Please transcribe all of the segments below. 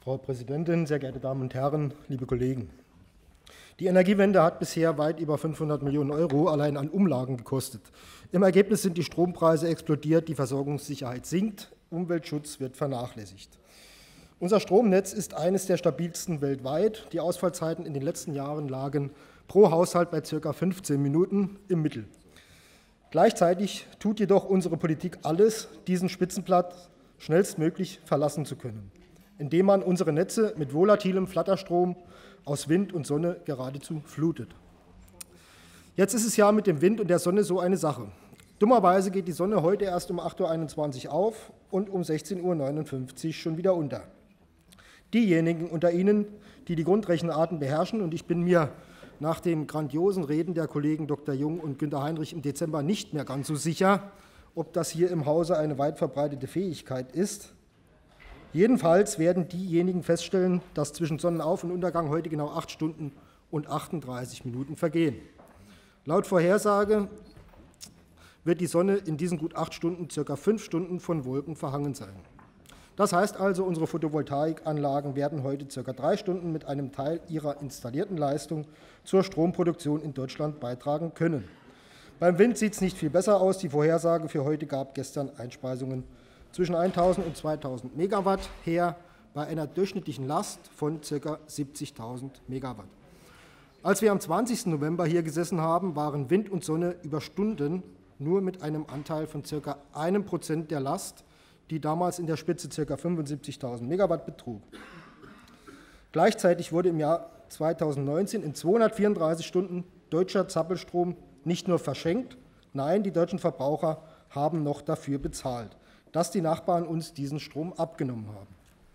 Frau Präsidentin, sehr geehrte Damen und Herren, liebe Kollegen! Die Energiewende hat bisher weit über 500 Millionen € allein an Umlagen gekostet. Im Ergebnis sind die Strompreise explodiert, die Versorgungssicherheit sinkt, Umweltschutz wird vernachlässigt. Unser Stromnetz ist eines der stabilsten weltweit. Die Ausfallzeiten in den letzten Jahren lagen pro Haushalt bei ca. 15 Minuten im Mittel. Gleichzeitig tut jedoch unsere Politik alles, diesen Spitzenplatz schnellstmöglich verlassen zu können, indem man unsere Netze mit volatilem Flatterstrom aus Wind und Sonne geradezu flutet. Jetzt ist es ja mit dem Wind und der Sonne so eine Sache. Dummerweise geht die Sonne heute erst um 8:21 Uhr auf und um 16:59 Uhr schon wieder unter. Diejenigen unter Ihnen, die die Grundrechenarten beherrschen, und ich bin mir nach den grandiosen Reden der Kollegen Dr. Jung und Günter Heinrich im Dezember nicht mehr ganz so sicher, ob das hier im Hause eine weit verbreitete Fähigkeit ist. Jedenfalls werden diejenigen feststellen, dass zwischen Sonnenauf- und Untergang heute genau 8 Stunden und 38 Minuten vergehen. Laut Vorhersage wird die Sonne in diesen gut 8 Stunden ca. 5 Stunden von Wolken verhangen sein. Das heißt also, unsere Photovoltaikanlagen werden heute ca. 3 Stunden mit einem Teil ihrer installierten Leistung zur Stromproduktion in Deutschland beitragen können. Beim Wind sieht es nicht viel besser aus. Die Vorhersage für heute gab gestern Einspeisungen zwischen 1.000 und 2.000 Megawatt her, bei einer durchschnittlichen Last von ca. 70.000 Megawatt. Als wir am 20. November hier gesessen haben, waren Wind und Sonne über Stunden nur mit einem Anteil von ca. 1% der Last, die damals in der Spitze ca. 75.000 Megawatt betrug. Gleichzeitig wurde im Jahr 2019 in 234 Stunden deutscher Zappelstrom nicht nur verschenkt, nein, die deutschen Verbraucher haben noch dafür bezahlt, dass die Nachbarn uns diesen Strom abgenommen haben.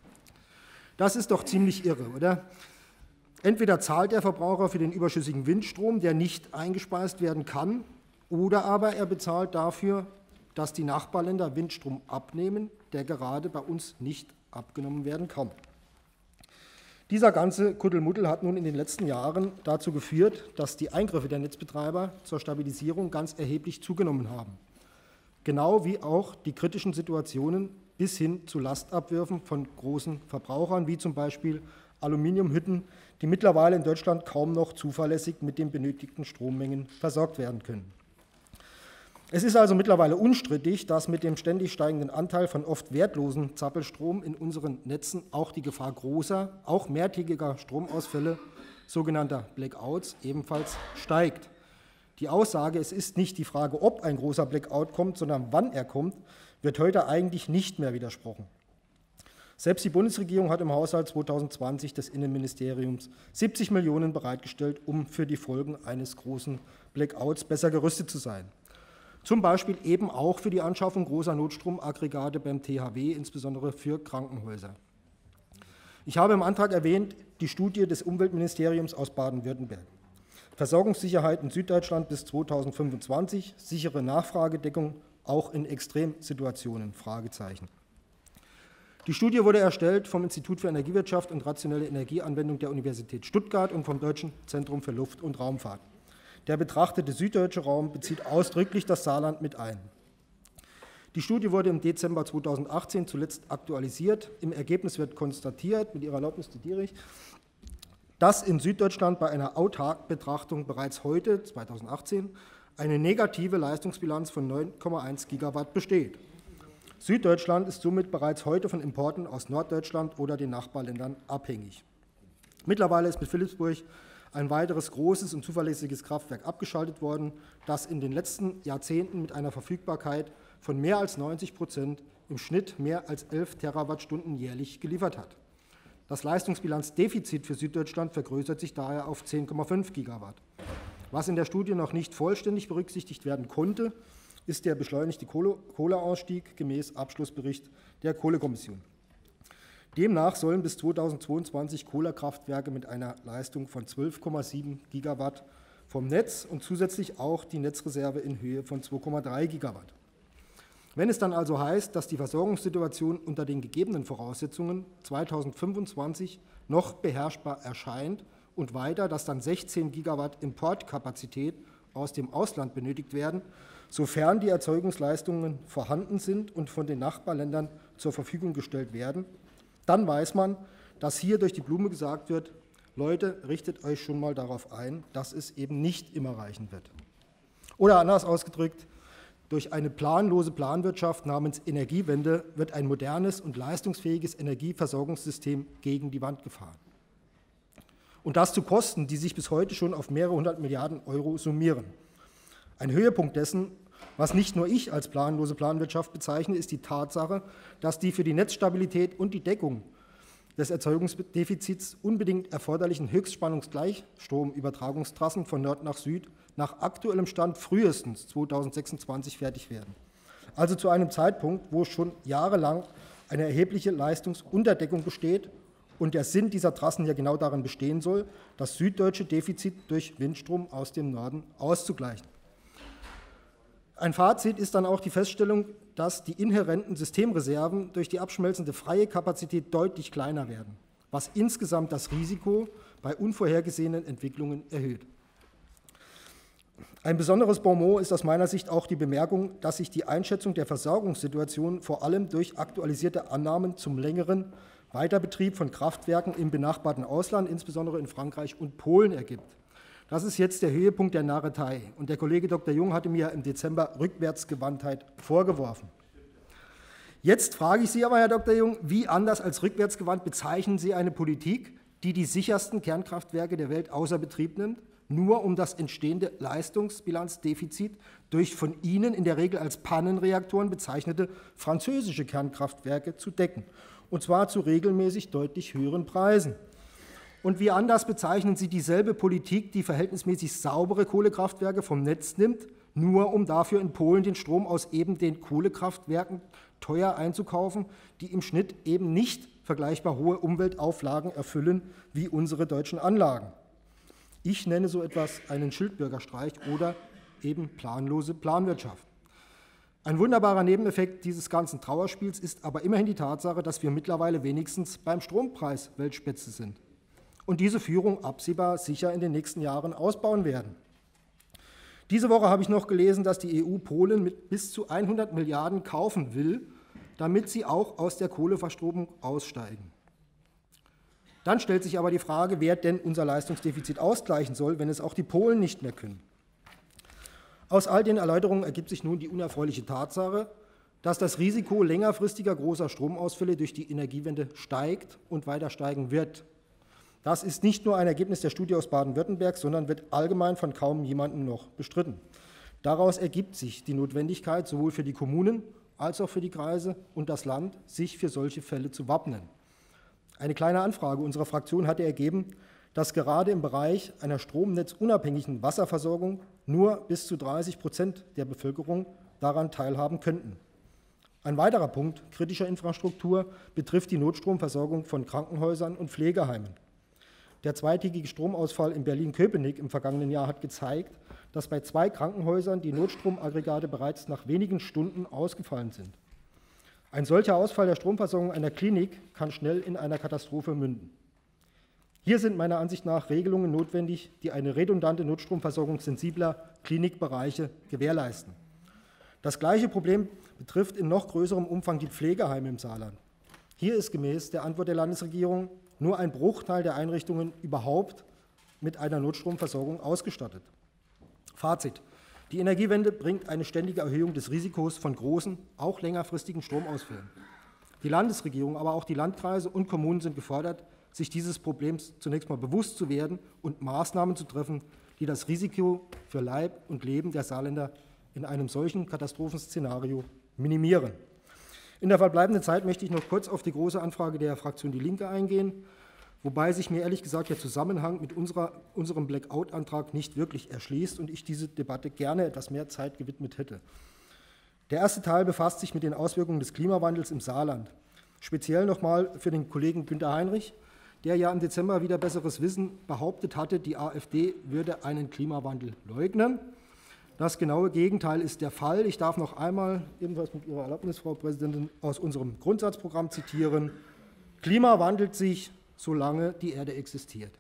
Das ist doch ziemlich irre, oder? Entweder zahlt der Verbraucher für den überschüssigen Windstrom, der nicht eingespeist werden kann, oder aber er bezahlt dafür, dass die Nachbarländer Windstrom abnehmen, der gerade bei uns nicht abgenommen werden kann. Dieser ganze Kuddelmuddel hat nun in den letzten Jahren dazu geführt, dass die Eingriffe der Netzbetreiber zur Stabilisierung ganz erheblich zugenommen haben. Genau wie auch die kritischen Situationen bis hin zu Lastabwürfen von großen Verbrauchern, wie zum Beispiel Aluminiumhütten, die mittlerweile in Deutschland kaum noch zuverlässig mit den benötigten Strommengen versorgt werden können. Es ist also mittlerweile unstrittig, dass mit dem ständig steigenden Anteil von oft wertlosen Zappelstrom in unseren Netzen auch die Gefahr großer, auch mehrtägiger Stromausfälle, sogenannter Blackouts, ebenfalls steigt. Die Aussage, es ist nicht die Frage, ob ein großer Blackout kommt, sondern wann er kommt, wird heute eigentlich nicht mehr widersprochen. Selbst die Bundesregierung hat im Haushalt 2020 des Innenministeriums 70 Millionen bereitgestellt, um für die Folgen eines großen Blackouts besser gerüstet zu sein. Zum Beispiel eben auch für die Anschaffung großer Notstromaggregate beim THW, insbesondere für Krankenhäuser. Ich habe im Antrag erwähnt die Studie des Umweltministeriums aus Baden-Württemberg. Versorgungssicherheit in Süddeutschland bis 2025, sichere Nachfragedeckung auch in Extremsituationen, Fragezeichen. Die Studie wurde erstellt vom Institut für Energiewirtschaft und rationelle Energieanwendung der Universität Stuttgart und vom Deutschen Zentrum für Luft- und Raumfahrt. Der betrachtete süddeutsche Raum bezieht ausdrücklich das Saarland mit ein. Die Studie wurde im Dezember 2018 zuletzt aktualisiert. Im Ergebnis wird konstatiert, mit Ihrer Erlaubnis zitiere ich, dass in Süddeutschland bei einer Autark-Betrachtung bereits heute, 2018, eine negative Leistungsbilanz von 9,1 Gigawatt besteht. Süddeutschland ist somit bereits heute von Importen aus Norddeutschland oder den Nachbarländern abhängig. Mittlerweile ist mit Philippsburg ein weiteres großes und zuverlässiges Kraftwerk abgeschaltet worden, das in den letzten Jahrzehnten mit einer Verfügbarkeit von mehr als 90%, im Schnitt mehr als 11 Terawattstunden jährlich geliefert hat. Das Leistungsbilanzdefizit für Süddeutschland vergrößert sich daher auf 10,5 Gigawatt. Was in der Studie noch nicht vollständig berücksichtigt werden konnte, ist der beschleunigte Kohleausstieg gemäß Abschlussbericht der Kohlekommission. Demnach sollen bis 2022 Kohlekraftwerke mit einer Leistung von 12,7 Gigawatt vom Netz und zusätzlich auch die Netzreserve in Höhe von 2,3 Gigawatt. Wenn es dann also heißt, dass die Versorgungssituation unter den gegebenen Voraussetzungen 2025 noch beherrschbar erscheint und weiter, dass dann 16 Gigawatt Importkapazität aus dem Ausland benötigt werden, sofern die Erzeugungsleistungen vorhanden sind und von den Nachbarländern zur Verfügung gestellt werden, dann weiß man, dass hier durch die Blume gesagt wird, Leute, richtet euch schon mal darauf ein, dass es eben nicht immer reichen wird. Oder anders ausgedrückt, durch eine planlose Planwirtschaft namens Energiewende wird ein modernes und leistungsfähiges Energieversorgungssystem gegen die Wand gefahren. Und das zu Kosten, die sich bis heute schon auf mehrere hundert Milliarden Euro summieren. Ein Höhepunkt dessen, was nicht nur ich als planlose Planwirtschaft bezeichne, ist die Tatsache, dass die für die Netzstabilität und die Deckung des Erzeugungsdefizits unbedingt erforderlichen Höchstspannungsgleichstromübertragungstrassen von Nord nach Süd nach aktuellem Stand frühestens 2026 fertig werden. Also zu einem Zeitpunkt, wo schon jahrelang eine erhebliche Leistungsunterdeckung besteht und der Sinn dieser Trassen ja genau darin bestehen soll, das süddeutsche Defizit durch Windstrom aus dem Norden auszugleichen. Ein Fazit ist dann auch die Feststellung, dass die inhärenten Systemreserven durch die abschmelzende freie Kapazität deutlich kleiner werden, was insgesamt das Risiko bei unvorhergesehenen Entwicklungen erhöht. Ein besonderes Bonmot ist aus meiner Sicht auch die Bemerkung, dass sich die Einschätzung der Versorgungssituation vor allem durch aktualisierte Annahmen zum längeren Weiterbetrieb von Kraftwerken im benachbarten Ausland, insbesondere in Frankreich und Polen, ergibt. Das ist jetzt der Höhepunkt der Narretei. Und der Kollege Dr. Jung hatte mir im Dezember Rückwärtsgewandtheit vorgeworfen. Jetzt frage ich Sie aber, Herr Dr. Jung, wie anders als rückwärtsgewandt bezeichnen Sie eine Politik, die die sichersten Kernkraftwerke der Welt außer Betrieb nimmt, nur um das entstehende Leistungsbilanzdefizit durch von Ihnen in der Regel als Pannenreaktoren bezeichnete französische Kernkraftwerke zu decken, und zwar zu regelmäßig deutlich höheren Preisen? Und wie anders bezeichnen Sie dieselbe Politik, die verhältnismäßig saubere Kohlekraftwerke vom Netz nimmt, nur um dafür in Polen den Strom aus eben den Kohlekraftwerken teuer einzukaufen, die im Schnitt eben nicht vergleichbar hohe Umweltauflagen erfüllen wie unsere deutschen Anlagen? Ich nenne so etwas einen Schildbürgerstreich oder eben planlose Planwirtschaft. Ein wunderbarer Nebeneffekt dieses ganzen Trauerspiels ist aber immerhin die Tatsache, dass wir mittlerweile wenigstens beim Strompreis Weltspitze sind und diese Führung absehbar sicher in den nächsten Jahren ausbauen werden. Diese Woche habe ich noch gelesen, dass die EU Polen mit bis zu 100 Milliarden kaufen will, damit sie auch aus der Kohleverstromung aussteigen. Dann stellt sich aber die Frage, wer denn unser Leistungsdefizit ausgleichen soll, wenn es auch die Polen nicht mehr können. Aus all den Erläuterungen ergibt sich nun die unerfreuliche Tatsache, dass das Risiko längerfristiger großer Stromausfälle durch die Energiewende steigt und weiter steigen wird. Das ist nicht nur ein Ergebnis der Studie aus Baden-Württemberg, sondern wird allgemein von kaum jemandem noch bestritten. Daraus ergibt sich die Notwendigkeit, sowohl für die Kommunen als auch für die Kreise und das Land, sich für solche Fälle zu wappnen. Eine kleine Anfrage unserer Fraktion hatte ergeben, dass gerade im Bereich einer stromnetzunabhängigen Wasserversorgung nur bis zu 30% der Bevölkerung daran teilhaben könnten. Ein weiterer Punkt kritischer Infrastruktur betrifft die Notstromversorgung von Krankenhäusern und Pflegeheimen. Der zweitägige Stromausfall in Berlin-Köpenick im vergangenen Jahr hat gezeigt, dass bei 2 Krankenhäusern die Notstromaggregate bereits nach wenigen Stunden ausgefallen sind. Ein solcher Ausfall der Stromversorgung einer Klinik kann schnell in einer Katastrophe münden. Hier sind meiner Ansicht nach Regelungen notwendig, die eine redundante Notstromversorgung sensibler Klinikbereiche gewährleisten. Das gleiche Problem betrifft in noch größerem Umfang die Pflegeheime im Saarland. Hier ist gemäß der Antwort der Landesregierung nur ein Bruchteil der Einrichtungen überhaupt mit einer Notstromversorgung ausgestattet. Fazit: Die Energiewende bringt eine ständige Erhöhung des Risikos von großen, auch längerfristigen Stromausfällen. Die Landesregierung, aber auch die Landkreise und Kommunen sind gefordert, sich dieses Problems zunächst mal bewusst zu werden und Maßnahmen zu treffen, die das Risiko für Leib und Leben der Saarländer in einem solchen Katastrophenszenario minimieren. In der verbleibenden Zeit möchte ich noch kurz auf die große Anfrage der Fraktion Die Linke eingehen, wobei sich mir ehrlich gesagt der Zusammenhang mit unserem Blackout-Antrag nicht wirklich erschließt und ich diese Debatte gerne etwas mehr Zeit gewidmet hätte. Der erste Teil befasst sich mit den Auswirkungen des Klimawandels im Saarland. Speziell nochmal für den Kollegen Günter Heinrich, der ja im Dezember wieder besseres Wissen behauptet hatte, die AfD würde einen Klimawandel leugnen. Das genaue Gegenteil ist der Fall. Ich darf noch einmal, ebenfalls mit Ihrer Erlaubnis, Frau Präsidentin, aus unserem Grundsatzprogramm zitieren: Klima wandelt sich, solange die Erde existiert.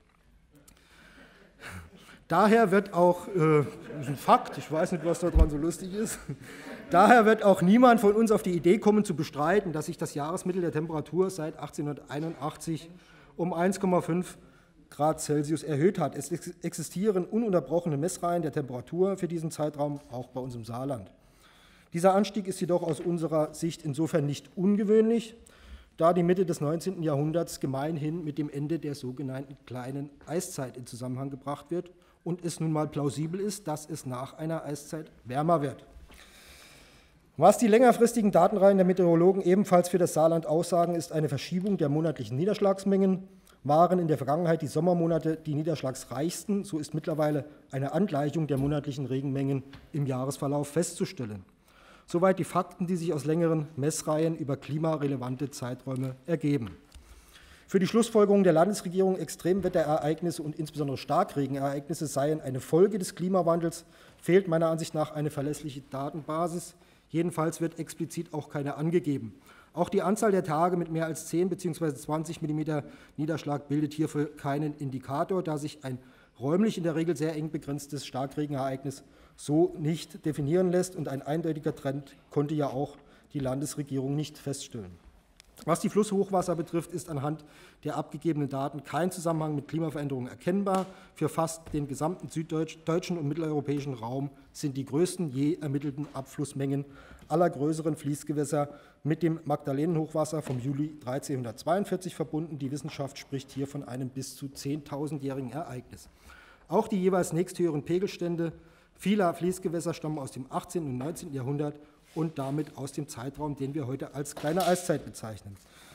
Daher wird auch, das ist ein Fakt, ich weiß nicht, was daran so lustig ist, daher wird auch niemand von uns auf die Idee kommen, zu bestreiten, dass sich das Jahresmittel der Temperatur seit 1881 um 1,5 Grad Celsius erhöht hat. Es existieren ununterbrochene Messreihen der Temperatur für diesen Zeitraum, auch bei uns im Saarland. Dieser Anstieg ist jedoch aus unserer Sicht insofern nicht ungewöhnlich, da die Mitte des 19. Jahrhunderts gemeinhin mit dem Ende der sogenannten kleinen Eiszeit in Zusammenhang gebracht wird und es nun mal plausibel ist, dass es nach einer Eiszeit wärmer wird. Was die längerfristigen Datenreihen der Meteorologen ebenfalls für das Saarland aussagen, ist eine Verschiebung der monatlichen Niederschlagsmengen. Waren in der Vergangenheit die Sommermonate die niederschlagsreichsten, so ist mittlerweile eine Angleichung der monatlichen Regenmengen im Jahresverlauf festzustellen. Soweit die Fakten, die sich aus längeren Messreihen über klimarelevante Zeiträume ergeben. Für die Schlussfolgerung der Landesregierung, Extremwetterereignisse und insbesondere Starkregenereignisse seien eine Folge des Klimawandels, fehlt meiner Ansicht nach eine verlässliche Datenbasis. Jedenfalls wird explizit auch keine angegeben. Auch die Anzahl der Tage mit mehr als 10 bzw. 20 mm Niederschlag bildet hierfür keinen Indikator, da sich ein räumlich in der Regel sehr eng begrenztes Starkregenereignis so nicht definieren lässt, und ein eindeutiger Trend konnte ja auch die Landesregierung nicht feststellen. Was die Flusshochwasser betrifft, ist anhand der abgegebenen Daten kein Zusammenhang mit Klimaveränderungen erkennbar. Für fast den gesamten süddeutschen und mitteleuropäischen Raum sind die größten je ermittelten Abflussmengen aller größeren Fließgewässer mit dem Magdalenenhochwasser vom Juli 1342 verbunden. Die Wissenschaft spricht hier von einem bis zu 10.000-jährigen Ereignis. Auch die jeweils nächsthöheren Pegelstände vieler Fließgewässer stammen aus dem 18. und 19. Jahrhundert und damit aus dem Zeitraum, den wir heute als kleine Eiszeit bezeichnen.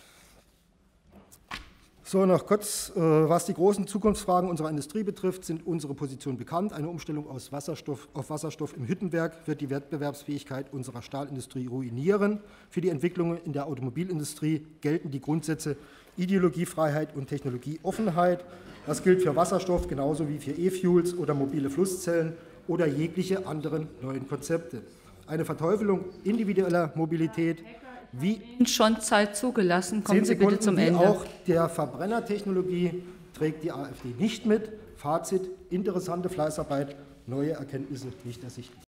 So, noch kurz, was die großen Zukunftsfragen unserer Industrie betrifft, sind unsere Positionen bekannt. Eine Umstellung auf Wasserstoff im Hüttenwerk wird die Wettbewerbsfähigkeit unserer Stahlindustrie ruinieren. Für die Entwicklungen in der Automobilindustrie gelten die Grundsätze Ideologiefreiheit und Technologieoffenheit. Das gilt für Wasserstoff genauso wie für E-Fuels oder mobile Flusszellen oder jegliche anderen neuen Konzepte. Eine Verteufelung individueller Mobilität wie schon Zeit zugelassen. Kommen Sie bitte zum Ende. Auch der Verbrennertechnologie trägt die AfD nicht mit. Fazit: interessante Fleißarbeit, neue Erkenntnisse nicht ersichtlich.